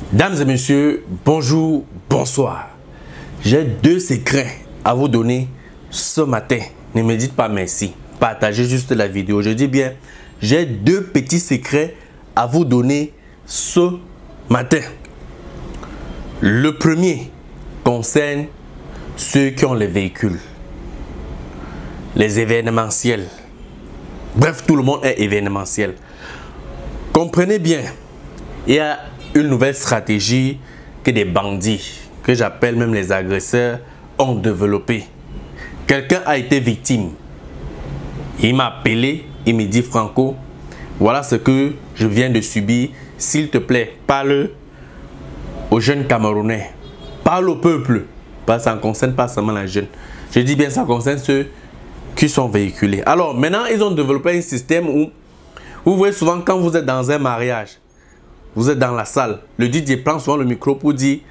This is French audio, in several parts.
Dames et messieurs, bonjour, bonsoir. J'ai deux secrets à vous donner ce matin. Ne me dites pas merci. Partagez juste la vidéo. Je dis bien, j'ai deux petits secrets à vous donner ce matin. Le premier concerne ceux qui ont les véhicules, les événementiels. Bref, tout le monde est événementiel. Comprenez bien, il y a une nouvelle stratégie que des bandits, que j'appelle même les agresseurs, ont développée. Quelqu'un a été victime. Il m'a appelé, il me dit: Franco, voilà ce que je viens de subir. S'il te plaît, parle aux jeunes Camerounais. Parle au peuple. Parce que ça ne concerne pas seulement les jeunes. Je dis bien, ça concerne ceux qui sont véhiculés. Alors maintenant, ils ont développé un système où vous voyez souvent quand vous êtes dans un mariage, vous êtes dans la salle, le DJ prend souvent le micro pour dire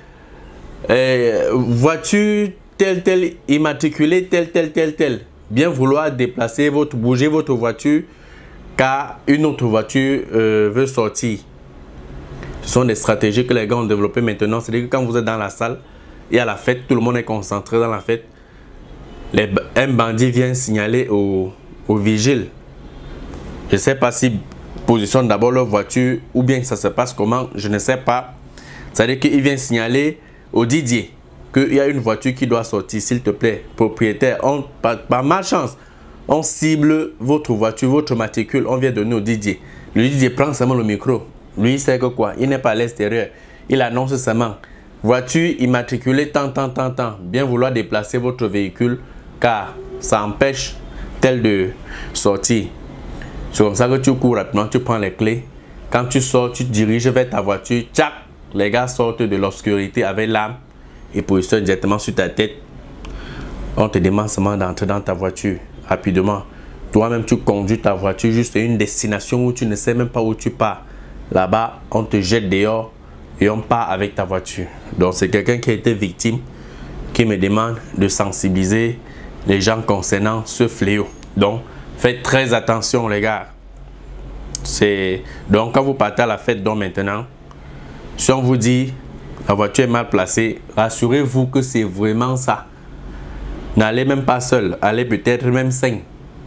voiture telle immatriculée telle. Bien vouloir déplacer bouger votre voiture car une autre voiture veut sortir. Ce sont des stratégies que les gars ont développées maintenant. C'est-à-dire que quand vous êtes dans la salle et à la fête, tout le monde est concentré dans la fête. Un bandit vient signaler au vigile. Je ne sais pas s'ils positionnent d'abord leur voiture ou bien ça se passe comment, je ne sais pas. C'est-à-dire qu'il vient signaler au Didier qu'il y a une voiture qui doit sortir. S'il te plaît, propriétaire, par malchance, on cible votre voiture, votre matricule, on vient donner au Didier. Le Didier prend seulement le micro. Lui, il sait que quoi? Il n'est pas à l'extérieur. Il annonce seulement: voiture immatriculée tant. Bien vouloir déplacer votre véhicule car ça empêche tel de sortir. C'est comme ça que tu cours rapidement, tu prends les clés. Quand tu sors, tu te diriges vers ta voiture. Tchac! Les gars sortent de l'obscurité avec l'arme et positionnent directement sur ta tête. On te demande seulement d'entrer dans ta voiture rapidement. Toi-même, tu conduis ta voiture jusqu'à une destination où tu ne sais même pas où tu pars. Là-bas, on te jette dehors et on part avec ta voiture. Donc, c'est quelqu'un qui a été victime qui me demande de sensibiliser les gens concernant ce fléau. Donc, faites très attention les gars. Donc quand vous partez à la fête, donc maintenant, si on vous dit la voiture est mal placée, rassurez-vous que c'est vraiment ça. N'allez même pas seul, allez peut-être même 5.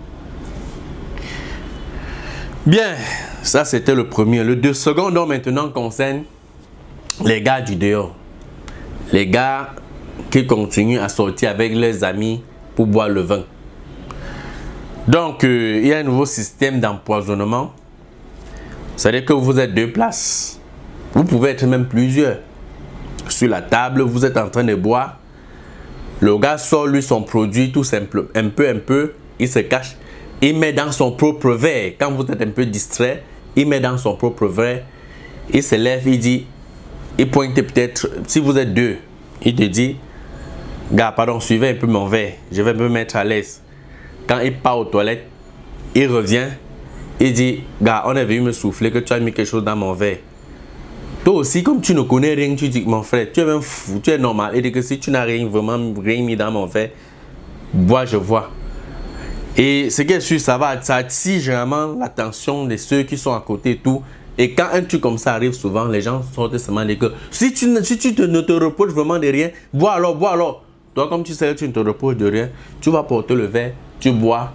Bien, ça c'était le premier. Le second donc maintenant concerne les gars du dehors. Les gars qui continuent à sortir avec leurs amis pour boire le vin. Donc, il y a un nouveau système d'empoisonnement. C'est-à-dire que vous êtes deux places. Vous pouvez être même plusieurs. Sur la table, vous êtes en train de boire. Le gars sort lui son produit tout simple. Un peu, il se cache. Il met dans son propre verre. Quand vous êtes un peu distrait, il met dans son propre verre. Il se lève, il dit, il pointe peut-être, si vous êtes deux, il te dit: gars, pardon, suivez un peu mon verre. Je vais me mettre à l'aise. Quand il part aux toilettes, il revient, il dit: gars, on est venu me souffler que tu as mis quelque chose dans mon verre. Toi aussi, comme tu ne connais rien, tu dis: mon frère, tu es même fou, tu es normal. Il dit que si tu n'as vraiment rien mis dans mon verre, bois, je vois. Et ce qui est sûr, ça attire généralement l'attention de ceux qui sont à côté et tout. Et quand un truc comme ça arrive souvent, les gens sortent seulement des que si tu ne te reproches vraiment de rien, bois alors. Toi, comme tu sais que tu ne te reproches de rien, tu vas porter le verre, tu bois.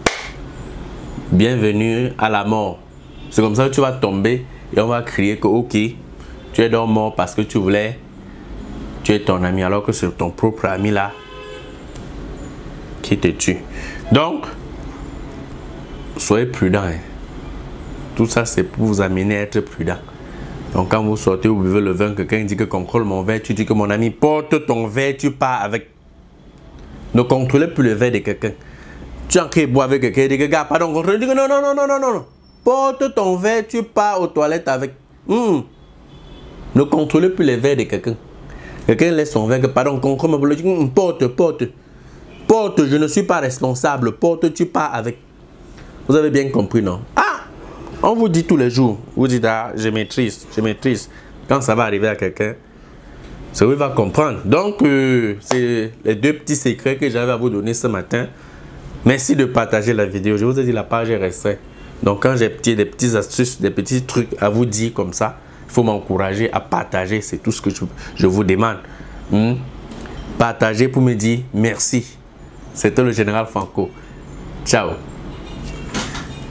Bienvenue à la mort. C'est comme ça que tu vas tomber et on va crier que ok, tu es donc mort parce que tu voulais tuer ton ami alors que c'est ton propre ami là qui te tue. Donc, soyez prudents. Hein. Tout ça, c'est pour vous amener à être prudent. Donc, quand vous sortez, vous buvez le vin, quelqu'un dit que contrôle mon verre, tu dis que mon ami, porte ton verre, tu pars avec. Ne contrôlez plus le verre de quelqu'un. Tu es en train de boire avec quelqu'un, il dit que gars, pardon, contrôle, dit que non. Porte ton verre, tu pars aux toilettes avec. Ne contrôlez plus les verres de quelqu'un. Quelqu'un laisse son verre, que pardon, contrôle mon verre, porte, je ne suis pas responsable, porte, tu pars avec. Vous avez bien compris, non? On vous dit tous les jours, vous dites: ah, je maîtrise. Quand ça va arriver à quelqu'un, c'est où il va comprendre. Donc, c'est les deux petits secrets que j'avais à vous donner ce matin. Merci de partager la vidéo. Je vous ai dit, la page est restreinte. Donc, quand j'ai des petites astuces, des petits trucs à vous dire comme ça, Il faut m'encourager à partager. C'est tout ce que je vous demande. Partagez pour me dire merci. C'était le général Franco. Ciao.